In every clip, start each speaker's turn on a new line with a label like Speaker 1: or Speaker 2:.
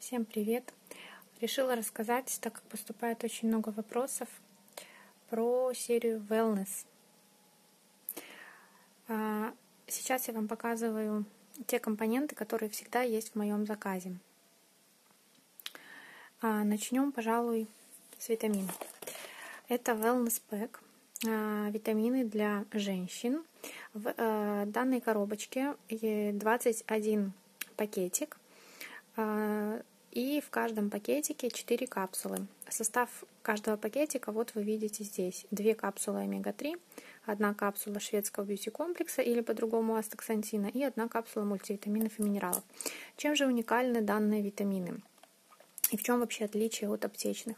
Speaker 1: Всем привет! Решила рассказать, так как поступает очень много вопросов, про серию Wellness. Сейчас я вам показываю те компоненты, которые всегда есть в моем заказе. Начнем, пожалуй, с витаминов. Это Wellness Pack, витамины для женщин. В данной коробочке 21 пакетик. И в каждом пакетике 4 капсулы. Состав каждого пакетика вот вы видите здесь. 2 капсулы омега-3, 1 капсула шведского бьюти-комплекса или по-другому астаксантина и 1 капсула мультивитаминов и минералов. Чем же уникальны данные витамины? И в чем вообще отличие от аптечных?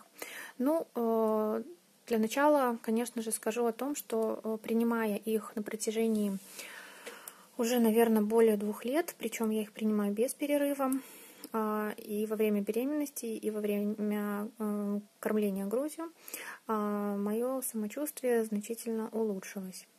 Speaker 1: Для начала, конечно же, скажу о том, что принимая их на протяжении уже, наверное, более 2 лет, причем я их принимаю без перерыва, и во время беременности, и во время кормления грудью, мое самочувствие значительно улучшилось.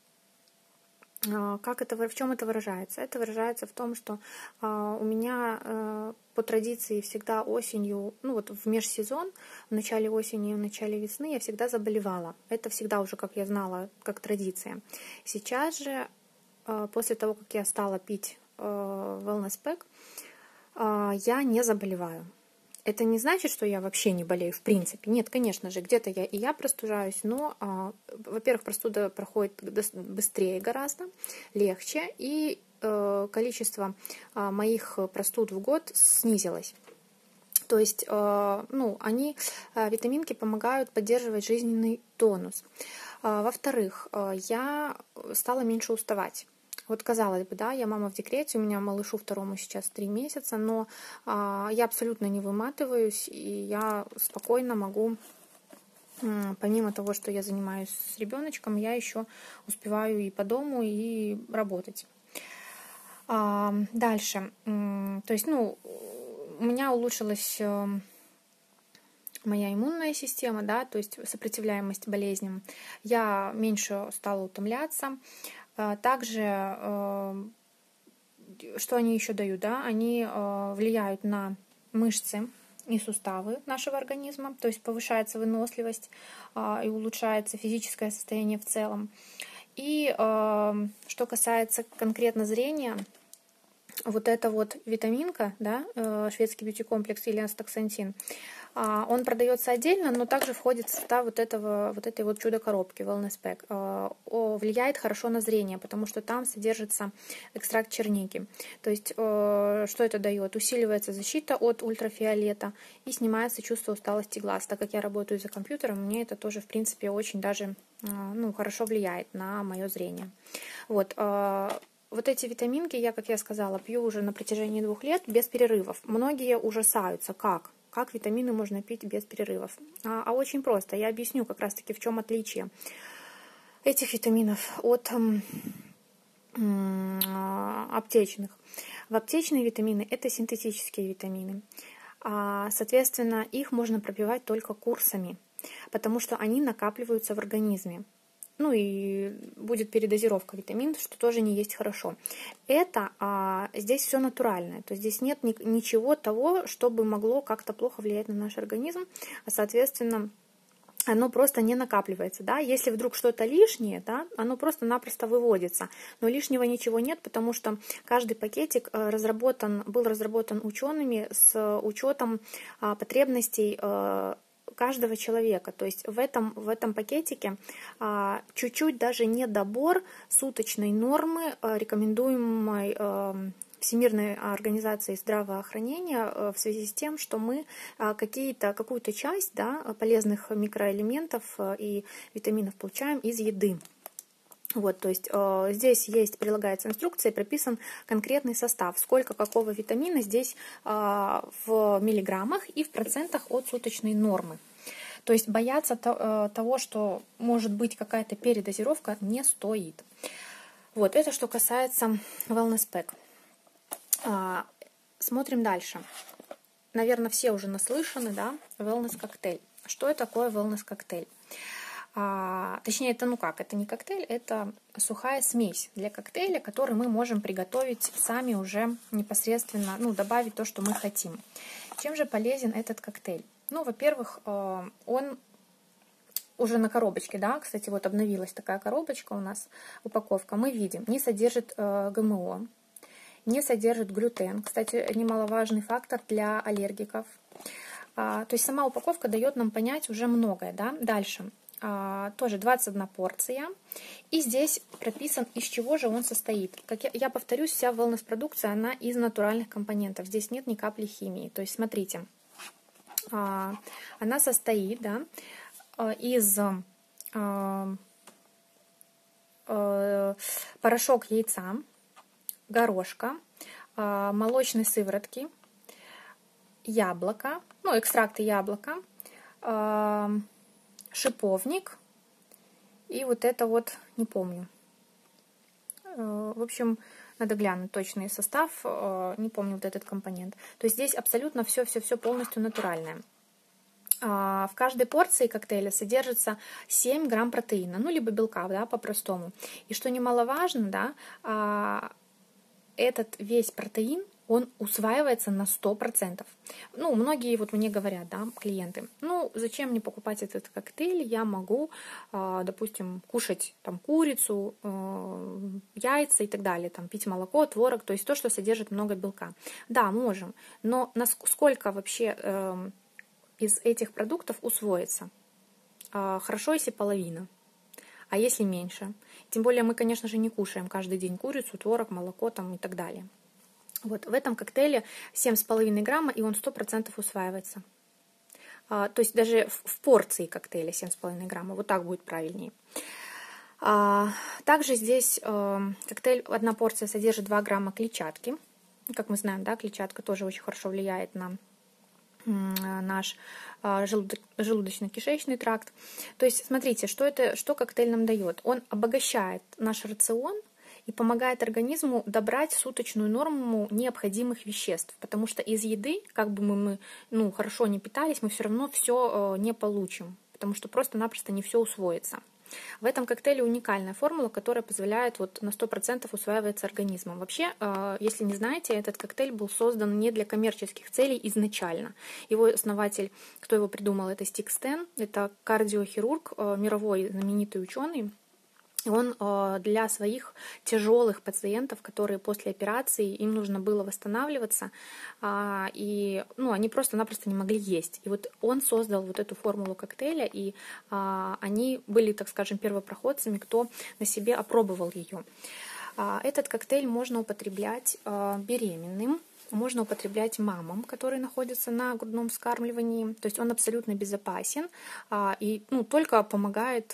Speaker 1: В чем это выражается? Это выражается в том, что у меня по традиции всегда осенью, в межсезон, в начале осени и в начале весны я всегда заболевала. Это всегда уже, как я знала, как традиция. Сейчас же, после того, как я стала пить Wellness Pack, я не заболеваю. Это не значит, что я вообще не болею в принципе. Нет, конечно же, где-то я простужаюсь, но, во-первых, простуда проходит быстрее гораздо, легче, и количество моих простуд в год снизилось. То есть, витаминки помогают поддерживать жизненный тонус. Во-вторых, я стала меньше уставать. Вот казалось бы, да, я мама в декрете, у меня малышу второму сейчас 3 месяца, но я абсолютно не выматываюсь, и я спокойно могу, помимо того, что я занимаюсь с ребеночком, я еще успеваю и по дому, и работать. Дальше, то есть, у меня улучшилась моя иммунная система, да, то есть сопротивляемость болезням. Я меньше стала утомляться. Также, что они еще дают, да, они влияют на мышцы и суставы нашего организма, то есть повышается выносливость и улучшается физическое состояние в целом. И что касается конкретно зрения, вот эта вот витаминка, да, шведский бьюти-комплекс или астаксантин, он продается отдельно, но также входит в состав вот этой вот чудо-коробки Wellness Pack. Влияет хорошо на зрение, потому что там содержится экстракт черники. То есть, что это дает? Усиливается защита от ультрафиолета и снимается чувство усталости глаз. Так как я работаю за компьютером, мне это тоже, в принципе, очень даже хорошо влияет на мое зрение. Вот эти витаминки я, как я сказала, пью уже на протяжении 2 лет без перерывов. Многие ужасаются, как витамины можно пить без перерывов. А очень просто. Я объясню как раз-таки, в чем отличие этих витаминов от аптечных. В аптечные витамины это синтетические витамины. Соответственно, их можно пропивать только курсами, потому что они накапливаются в организме. И будет передозировка витаминов, что тоже не есть хорошо. Здесь все натуральное, то есть здесь нет ничего того, что бы могло как-то плохо влиять на наш организм, соответственно, оно просто не накапливается, да, если вдруг что-то лишнее, да, оно просто-напросто выводится, но лишнего ничего нет, потому что каждый пакетик был разработан учеными с учетом потребностей каждого человека. То есть в этом пакетике чуть-чуть даже недобор суточной нормы, рекомендуемой Всемирной организацией здравоохранения, в связи с тем, что мы какую-то часть, да, полезных микроэлементов и витаминов получаем из еды. То есть здесь прилагается инструкция, прописан конкретный состав, сколько какого витамина здесь в миллиграммах и в процентах от суточной нормы. То есть бояться того, что может быть какая-то передозировка, не стоит. Это что касается Wellness Pack. Смотрим дальше. Наверное, все уже наслышаны, да, Wellness коктейль. Что такое Wellness коктейль? Точнее, это ну как, это не коктейль, это сухая смесь для коктейля, который мы можем приготовить сами уже непосредственно, ну, добавить то, что мы хотим. Чем же полезен этот коктейль? Ну, во-первых, он уже на коробочке, да, кстати, вот обновилась такая коробочка у нас, упаковка, мы видим, не содержит ГМО, не содержит глютен, кстати, немаловажный фактор для аллергиков. То есть сама упаковка дает нам понять уже многое, да. Дальше, тоже 21 порция, и здесь прописан, из чего же он состоит. Как я повторюсь, вся wellness-продукция, она из натуральных компонентов, здесь нет ни капли химии. То есть, смотрите, она состоит, да, из порошок яйца, горошка, молочной сыворотки, яблоко, ну, экстракты яблока, шиповник и вот это вот, не помню. В общем, надо глянуть точный состав, не помню вот этот компонент. То есть здесь абсолютно все полностью натуральное. В каждой порции коктейля содержится 7 грамм протеина, ну, либо белка, да, по-простому. И что немаловажно, да, этот весь протеин, он усваивается на 100%. Ну, многие вот мне говорят, да, клиенты, ну, зачем мне покупать этот коктейль, я могу, допустим, кушать там курицу, яйца и так далее, там, пить молоко, творог, то есть то, что содержит много белка. Да, можем, но насколько вообще из этих продуктов усвоится? Хорошо, если половина, а если меньше? Тем более мы, конечно же, не кушаем каждый день курицу, творог, молоко там, и так далее. Вот в этом коктейле 7,5 грамма, и он 100% усваивается. То есть даже в порции коктейля 7,5 грамма, вот так будет правильнее. Также здесь коктейль, одна порция содержит 2 грамма клетчатки. Как мы знаем, да, клетчатка тоже очень хорошо влияет на наш желудочно-кишечный тракт. То есть, смотрите, что коктейль нам дает. Он обогащает наш рацион и помогает организму добрать суточную норму необходимых веществ, потому что из еды, как бы мы хорошо не питались, мы все равно все не получим, потому что просто-напросто не все усвоится. В этом коктейле уникальная формула, которая позволяет вот на 100% усваиваться организмом. Вообще, если не знаете, этот коктейль был создан не для коммерческих целей изначально. Его основатель, кто его придумал, это Стик Стэн, это кардиохирург, мировой знаменитый ученый. Он для своих тяжелых пациентов, которые после операции, им нужно было восстанавливаться, и они просто-напросто не могли есть. И вот он создал вот эту формулу коктейля, и они были, так скажем, первопроходцами, кто на себе опробовал ее. Этот коктейль можно употреблять беременным, можно употреблять мамам, которые находятся на грудном вскармливании. То есть он абсолютно безопасен и только помогает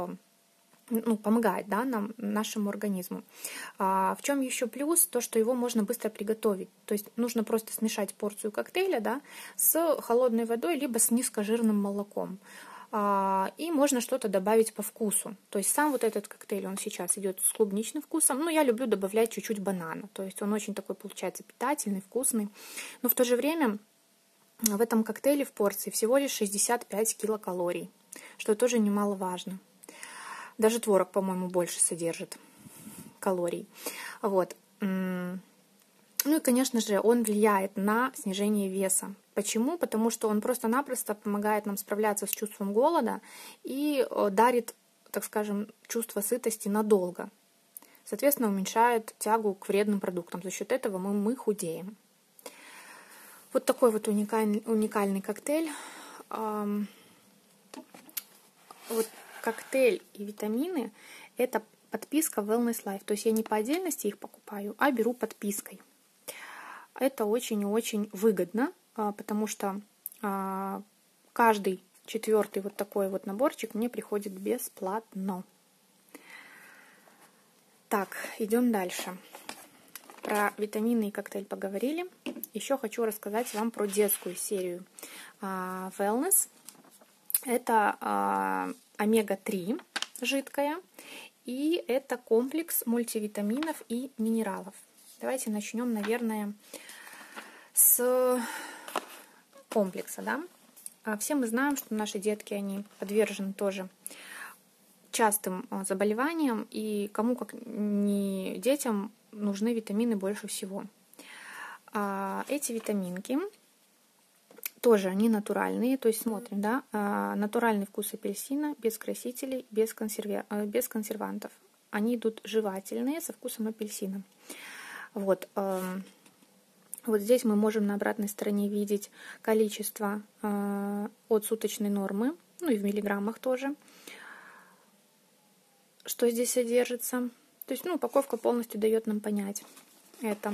Speaker 1: да, нашему организму. В чем еще плюс? То, что его можно быстро приготовить. То есть нужно просто смешать порцию коктейля, да, с холодной водой, либо с низкожирным молоком. И можно что-то добавить по вкусу. То есть сам вот этот коктейль, он сейчас идет с клубничным вкусом, но я люблю добавлять чуть-чуть банана. То есть он очень такой получается питательный, вкусный. Но в то же время в этом коктейле в порции всего лишь 65 килокалорий, что тоже немаловажно. Даже творог, по-моему, больше содержит калорий. Вот. Ну и, конечно же, он влияет на снижение веса. Почему? Потому что он просто-напросто помогает нам справляться с чувством голода и дарит, так скажем, чувство сытости надолго. Соответственно, уменьшает тягу к вредным продуктам. За счет этого мы худеем. Вот такой вот уникальный коктейль. Вот коктейль и витамины – это подписка Wellness Life. То есть я не по отдельности их покупаю, а беру подпиской. Это очень и очень выгодно, потому что каждый 4-й вот такой вот наборчик мне приходит бесплатно. Так, идем дальше. Про витамины и коктейль поговорили. Еще хочу рассказать вам про детскую серию Wellness. Это омега-3 жидкая, и это комплекс мультивитаминов и минералов. Давайте начнем, наверное, с комплекса. Да? Все мы знаем, что наши детки, они подвержены тоже частым заболеваниям, и кому, как не детям, нужны витамины больше всего. Эти витаминки тоже они натуральные, то есть смотрим, да, натуральный вкус апельсина, без красителей, без консервантов. Они идут жевательные, со вкусом апельсина. Вот здесь мы можем на обратной стороне видеть количество от суточной нормы, ну и в миллиграммах тоже, что здесь содержится. То есть, упаковка полностью дает нам понять это.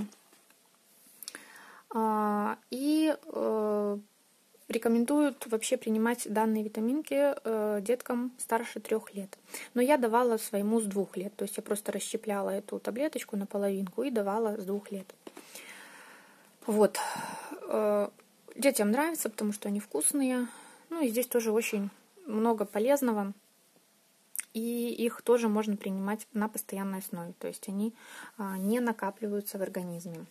Speaker 1: И рекомендуют вообще принимать данные витаминки деткам старше 3 лет. Но я давала своему с 2 лет. То есть я просто расщепляла эту таблеточку на половинку и давала с 2 лет. Вот. Детям нравится, потому что они вкусные. Ну и здесь тоже очень много полезного. И их тоже можно принимать на постоянной основе. То есть они не накапливаются в организме.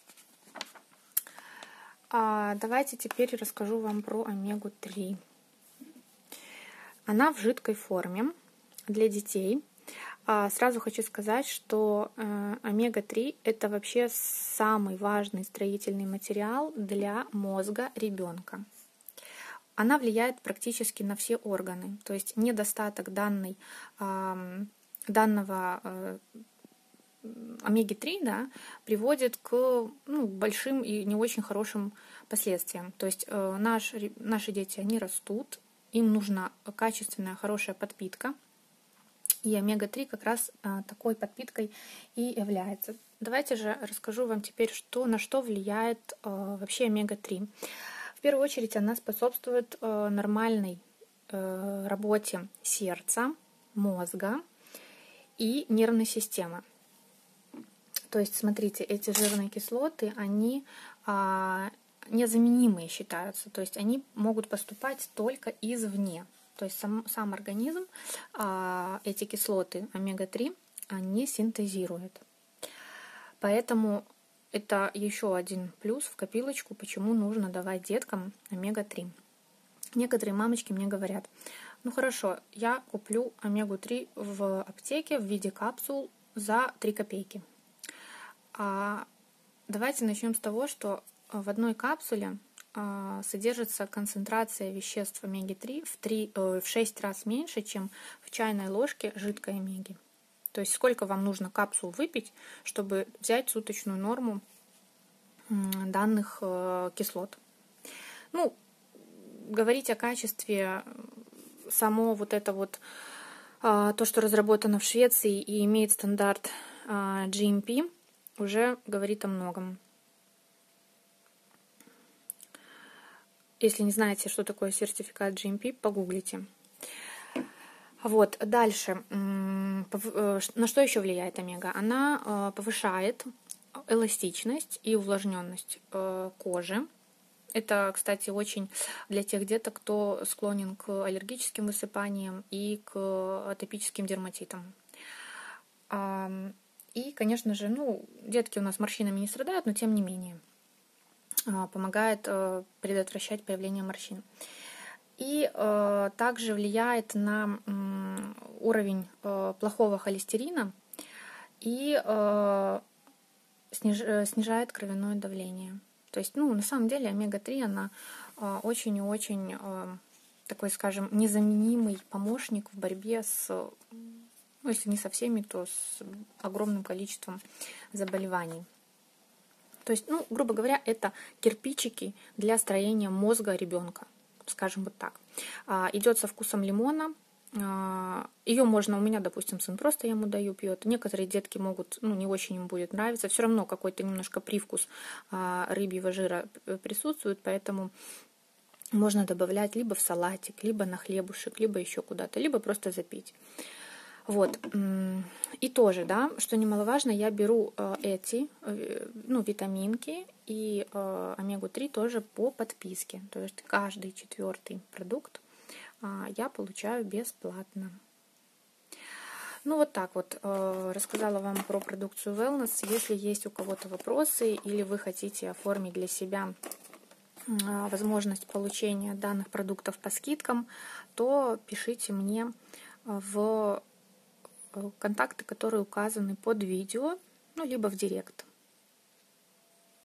Speaker 1: Давайте теперь расскажу вам про омегу-3. Она в жидкой форме для детей. Сразу хочу сказать, что омега-3 это вообще самый важный строительный материал для мозга ребенка. Она влияет практически на все органы. То есть недостаток данного омеги-3, да, приводит к большим и не очень хорошим последствиям. То есть наши дети, они растут, им нужна качественная, хорошая подпитка, и омега-3 как раз такой подпиткой и является. Давайте же расскажу вам теперь, на что влияет вообще омега-3. В первую очередь она способствует нормальной работе сердца, мозга и нервной системы. То есть, смотрите, эти жирные кислоты, они незаменимые считаются. То есть они могут поступать только извне. То есть сам организм эти кислоты омега-3 не синтезирует. Поэтому это еще один плюс в копилочку, почему нужно давать деткам омега-3. Некоторые мамочки мне говорят: ну хорошо, я куплю омегу-3 в аптеке в виде капсул за 3 копейки. Давайте начнем с того, что в одной капсуле содержится концентрация веществ омеги-3 в 6 раз меньше, чем в чайной ложке жидкой омеги. То есть сколько вам нужно капсул выпить, чтобы взять суточную норму данных кислот. Говорить о качестве само то, что разработано в Швеции и имеет стандарт GMP, уже говорит о многом. Если не знаете, что такое сертификат GMP, погуглите. Вот, дальше. На что еще влияет омега? Она повышает эластичность и увлажненность кожи. Это, кстати, очень для тех деток, кто склонен к аллергическим высыпаниям и к атопическим дерматитам. И, конечно же, детки у нас морщинами не страдают, но тем не менее помогает предотвращать появление морщин. И также влияет на уровень плохого холестерина и снижает кровяное давление. То есть, на самом деле, омега-3, она очень и очень такой, скажем, незаменимый помощник в борьбе с, если не со всеми, то с огромным количеством заболеваний. То есть, грубо говоря, это кирпичики для строения мозга ребенка, скажем вот так. Идет со вкусом лимона. Ее можно, у меня, допустим, сын просто ему даю, пьет. Некоторые детки могут, не очень им будет нравиться. Все равно какой-то немножко привкус рыбьего жира присутствует, поэтому можно добавлять либо в салатик, либо на хлебушек, либо еще куда-то, либо просто запить. Вот. И тоже, да, что немаловажно, я беру эти, витаминки и омегу-3 тоже по подписке. То есть каждый 4-й продукт я получаю бесплатно. Вот так вот рассказала вам про продукцию Wellness. Если есть у кого-то вопросы или вы хотите оформить для себя возможность получения данных продуктов по скидкам, то пишите мне в контакты, которые указаны под видео, ну, либо в директ.